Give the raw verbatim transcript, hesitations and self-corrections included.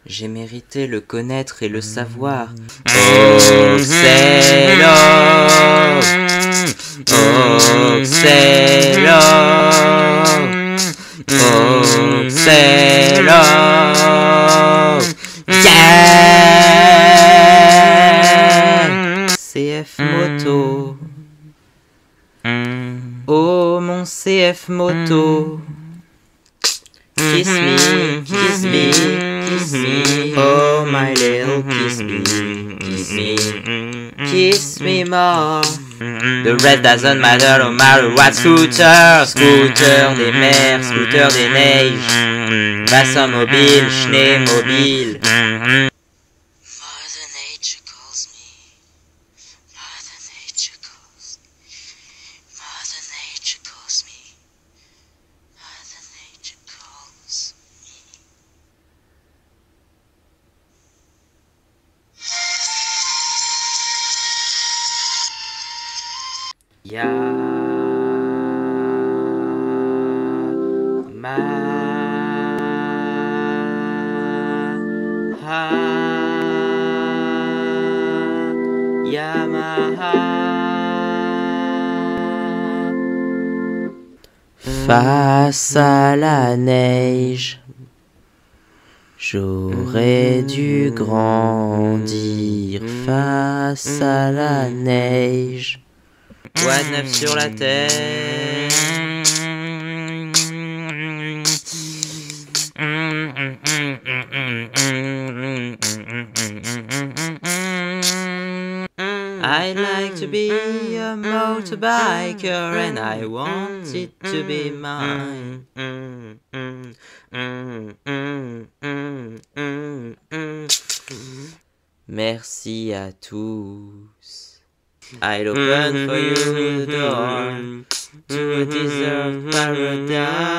J'ai mérité le connaître et le savoir. Oh, c'est love. Oh, c'est love. Oh, c'est love. Yeah! C F Moto. Oh, mon C F Moto. Kiss me, kiss me, kiss me. Oh, my little kiss me, kiss me, kiss me more. The rest doesn't matter no matter what. Scooter, scooter des mers, scooter des neiges. Wassermobil, Schneemobil. Mother Nature calls me. Mother Nature calls me. Mother Nature calls me. Mother Nature calls me. Ya ma ha Yamaha. Face à la neige, j'aurais dû grandir. Face à la neige. Quoi de neuf sur la terre? I like to be a motorbiker and I want it to be mine. Merci à tous. I'll open for you the door to a deserved paradise.